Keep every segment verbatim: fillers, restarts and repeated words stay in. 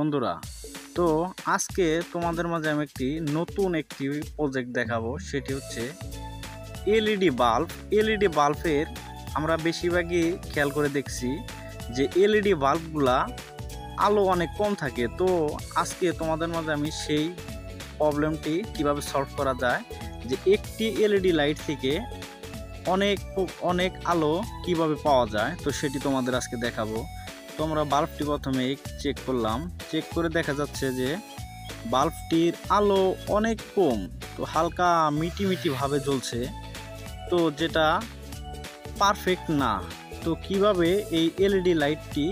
বন্ধুরা, তো আজকে তোমাদের মাঝে আমি একটি নতুন একটি প্রজেক্ট দেখাবো। সেটি হচ্ছে এলইডি বাল্ব। এলইডি বাল্বের আমরা বেশিরভাগই খেয়াল করে দেখছি যে এলইডি বাল্বগুলা আলো অনেক কম থাকে। তো আজকে তোমাদের মাঝে আমি সেই প্রবলেমটি কিভাবে সলভ করা যায়, যে একটি এলইডি লাইট থেকে অনেক অনেক আলো কিভাবে পাওয়া যায়, তো সেটি তোমাদের আজকে দেখাবো। তো আমরা বাল্বটি প্রথমে চেক করলাম, চেক করে দেখা যাচ্ছে যে বাল্বটির আলো অনেক কম, তো হালকা মিটি মিটি ভাবে জ্বলছে, তো যেটা পারফেক্ট না। তো কিভাবে এই এলইডি লাইটটি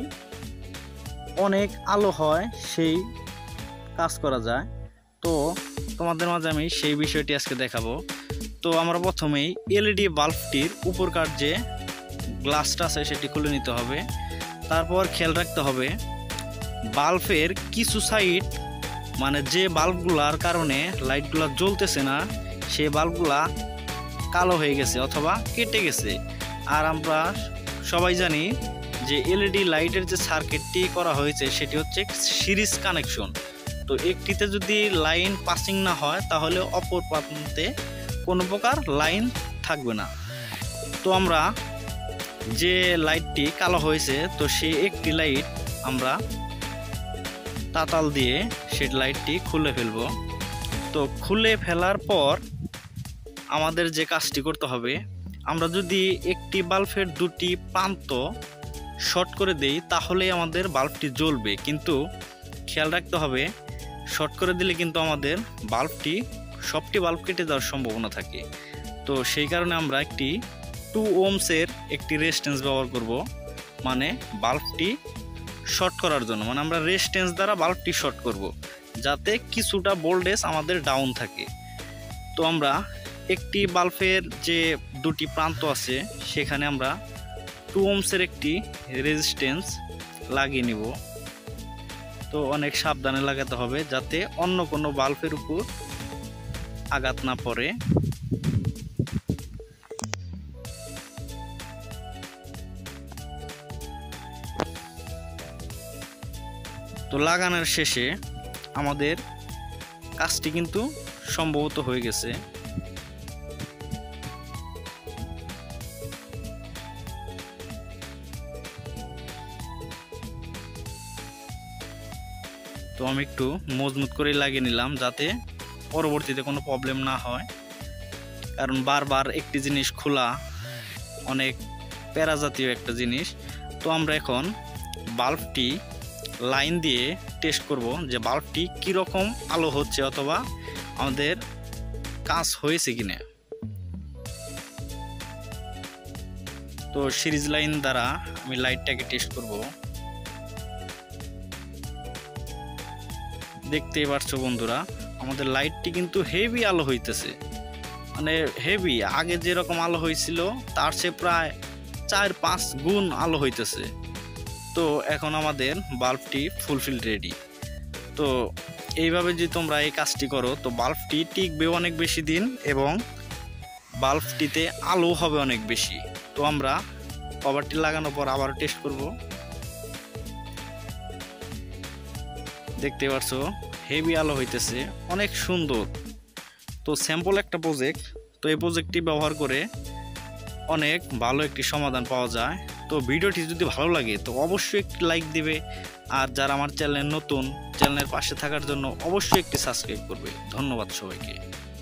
অনেক আলো হয় সেই কাজ করা যায়, তো তোমাদের মাঝে আমি সেই বিষয়টি আজকে দেখাবো। তো আমরা প্রথমেই এলইডি বাল্বটির উপরকার যে গ্লাসটা আছে সেটি খুলে নিতে হবে। তারপর খেয়াল রাখতে হবে বাল্বের কিছু সাইড, মানে যে বাল্বগুলার কারণে লাইটগুলা জ্বলতেছে না সেই বাল্বগুলা কালো হয়ে গেছে অথবা কেটে গেছে। আর আমরা সবাই জানি যে এলইডি লাইটের যে সার্কিটটি করা হয়েছে সেটি হচ্ছে সিরিজ কানেকশন। তো একটিতে যদি লাইন পাসিং না হয় তাহলে অপর প্রান্তে কোনো প্রকার লাইন থাকবে না। তো আমরা যে লাইটটি কালো হয়েছে, তো সেই একটি লাইট আমরা তাতাল দিয়ে সেই লাইটটি খুলে ফেলব। তো খুলে ফেলার পর আমাদের যে কাজটি করতে হবে, আমরা যদি একটি বাল্বের দুটি প্রান্ত শর্ট করে দেই তাহলে আমাদের বাল্বটি জ্বলবে, কিন্তু খেয়াল রাখতে হবে শর্ট করে দিলে কিন্তু আমাদের বাল্বটি সবটি বাল্ব কেটে যাওয়ার সম্ভাবনা থাকে। তো সেই কারণে আমরা একটি টু ওমসের একটি রেজিস্ট্যান্স ব্যবহার করব, মানে বাল্বটি শর্ট করার জন্য, মানে আমরা রেজিস্ট্যান্স দ্বারা বাল্বটি শর্ট করব যাতে কিছুটা ভোল্টেজ আমাদের ডাউন থাকে। তো আমরা একটি বাল্বের যে দুটি প্রান্ত আছে সেখানে আমরা টু ওমসের একটি রেজিস্ট্যান্স লাগিয়ে নিব। তো অনেক সাবধানে লাগাতে হবে যাতে অন্য কোনো বাল্বের উপর আঘাত না পড়ে। তো লাগানোর শেষে আমাদের কাজটি কিন্তু সম্ভবত হয়ে গেছে। তো আমি একটু মজবুত করে লাগিয়ে নিলাম যাতে পরবর্তীতে কোনো প্রবলেম না হয়, কারণ বারবার একটি জিনিস খোলা অনেক প্যারা জাতীয় একটা জিনিস। তো আমরা এখন বাল্বটি লাইন দিয়ে টেস্ট করব যে বাল্বটি কীরকম আলো হচ্ছে অথবা আমাদের কাজ হয়েছে কিনা। তো সিরিজ লাইন দ্বারা আমি লাইটটাকে টেস্ট করব। দেখতেই পারছো বন্ধুরা, আমাদের লাইটটি কিন্তু হেভি আলো হইতেছে, মানে হেভি, আগে যেরকম আলো হয়েছিল তার চেয়ে প্রায় চার পাঁচ গুণ আলো হইতেছে। তো এখন আমাদের বাল্বটি ফুলফিল রেডি। তো এইভাবে যদি তোমরা এই কাজটি করো তো বাল্বটি টিকবে অনেক বেশি দিন এবং বাল্বটিতে আলো হবে অনেক বেশি। তো আমরা কভারটি লাগানোর পর আবার টেস্ট করব। দেখতে পাচ্ছো হেভি আলো হইতেছে, অনেক সুন্দর। তো স্যাম্পল একটা প্রজেক্ট, তো এই প্রজেক্টটি ব্যবহার করে অনেক ভালো একটি সমাধান পাওয়া যায়। তো ভিডিওটি যদি ভালো লাগে তো অবশ্যই একটি লাইক দিবে, আর যারা আমার চ্যানেল নতুন, চ্যানেলের পাশে থাকার জন্য অবশ্যই একটি সাবস্ক্রাইব করবে। ধন্যবাদ সবাইকে।